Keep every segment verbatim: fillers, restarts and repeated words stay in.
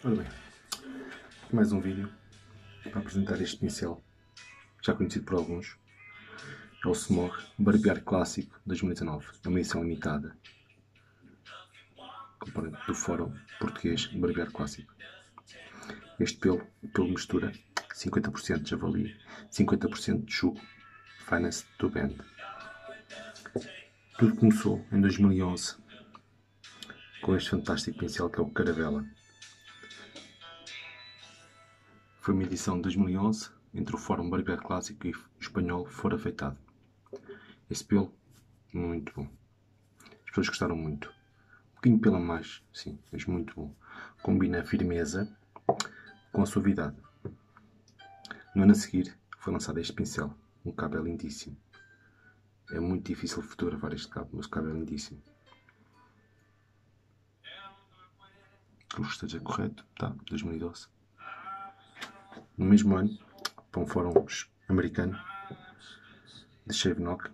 Ora bem, mais um vídeo para apresentar este pincel, já conhecido por alguns. É o Smog Barbear Clássico dois mil e dezanove, é uma edição limitada, componente do fórum português Barbear Clássico. Este pelo, pelo mistura cinquenta por cento de javali, cinquenta por cento de jugo, finest to bend. Tudo começou em dois mil e onze com este fantástico pincel que é o Caravela. Foi uma edição de dois mil e onze entre o fórum Barbear Clássico e o espanhol For Afeitado. Esse pelo, muito bom. As pessoas gostaram muito. Um bocadinho pelo a mais, sim, mas muito bom. Combina a firmeza com a suavidade. No ano a seguir foi lançado este pincel. Um cabo é lindíssimo. É muito difícil fotografar este cabo, mas o cabo é lindíssimo. Que o esteja correto, tá, dois mil e doze. No mesmo ano, para um fórum americano, de Shave Knock,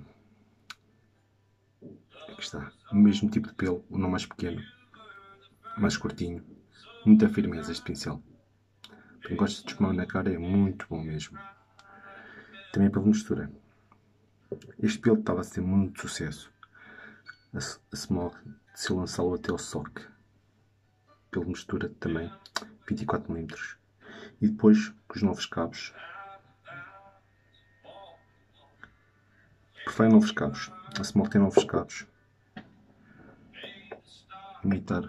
aqui está, o mesmo tipo de pelo, o não mais pequeno, mais curtinho, muita firmeza este pincel. Para quem gosta de espumar na cara é muito bom mesmo. Também pela mistura. Este pelo estava a ter muito sucesso. A, a Smog se lançá-lo até ao S O C. Pela mistura também, vinte e quatro milímetros. E depois, com os novos cabos, por falar em novos cabos, a Smog tem novos cabos. Imitar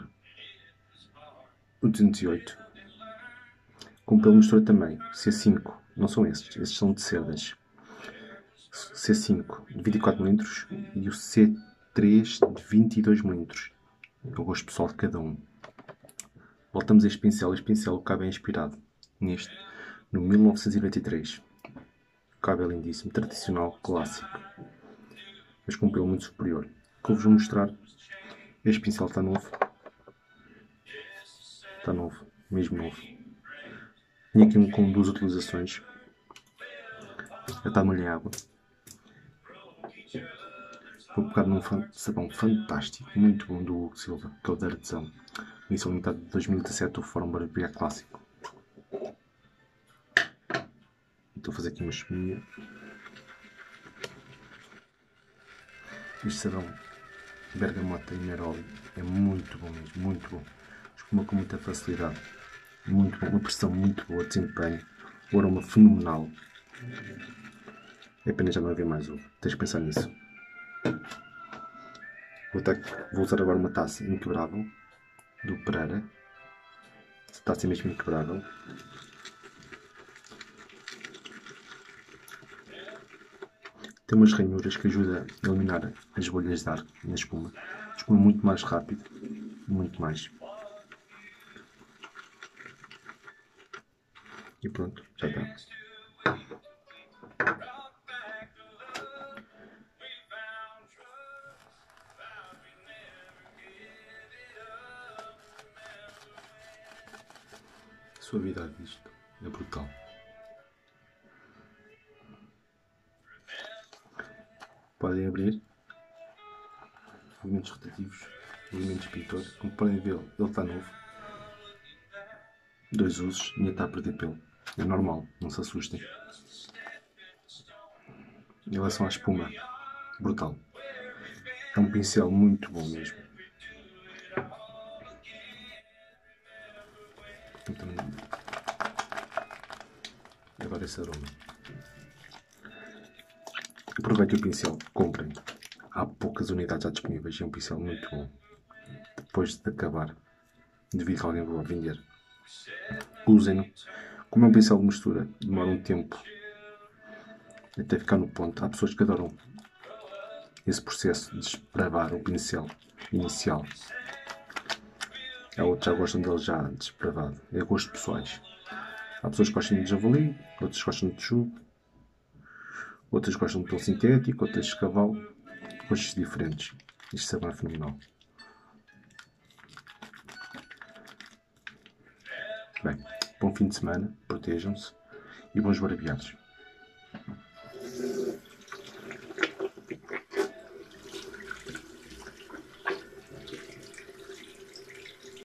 o duzentos e oito. Com pelo mistura também, C cinco, não são estes, estes são de cerdas. C cinco de vinte e quatro milímetros e o C três de vinte e dois milímetros. É o gosto pessoal de cada um. Voltamos a este pincel. Este pincel, o cabo é inspirado neste, no mil novecentos e noventa e três. O cabo é lindíssimo, tradicional, clássico, mas com um pelo muito superior. O que eu vos vou mostrar, este pincel está novo. Está novo, mesmo novo. Tinha aqui um com duas utilizações. Já está molho em água. Vou pegar num sabão fantástico, muito bom, do Hugo Silva, que é o da Artesão. Edição limitada de dois mil e dezassete, o Fórum Barbear Clássico. Estou a fazer aqui uma espuminha. Este sabão bergamota e neroli é muito bom mesmo, muito bom. Espuma com muita facilidade. Muito bom, uma pressão muito boa, desempenho. O aroma fenomenal. É pena já não haver mais ovo. Tens de pensar nisso. Vou, ter, vou usar agora uma taça inquebrável do Pereira. Essa taça é mesmo inquebrável. Tem umas ranhuras que ajudam a eliminar as bolhas de ar na espuma. A espuma é muito mais rápido. Muito mais. E pronto, já está. A suavidade disto é brutal. Podem abrir. Movimentos rotativos. Movimentos pintor. Como podem ver, ele está novo. Dois usos, ainda está a perder pelo. É normal, não se assustem. Em relação à espuma, brutal. É um pincel muito bom mesmo. Agora esse aroma. Aproveitem o pincel, comprem. Há poucas unidades já disponíveis. É um pincel muito bom. Depois de acabar, devido que alguém vá vender, usem-no. Como é um pincel de mistura, demora um tempo até ficar no ponto. Há pessoas que adoram esse processo de desbravar o pincel inicial. Há outros que já gostam dele já desbravado. É gostos pessoais. Há pessoas que gostam de javali, outras gostam de jugo, outras gostam de pelo sintético, outras de cavalo. Gostos diferentes. Este sabão é fenomenal. Bem, bom fim de semana, protejam-se e bons barbeados.